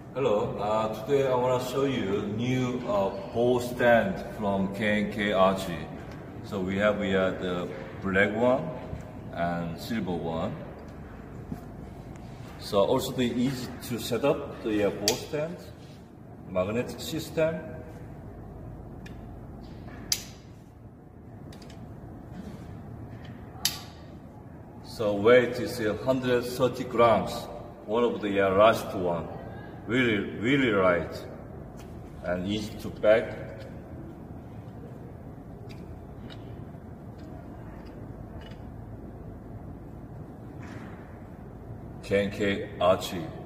Hello, today I want to show you new bow stand from K&K Archery. So we have here the black one and silver one. So also the easy to set up the bow stand, magnetic system. So weight is 130 grams, one of the last one. Really light and easy to pack. K&K Archery.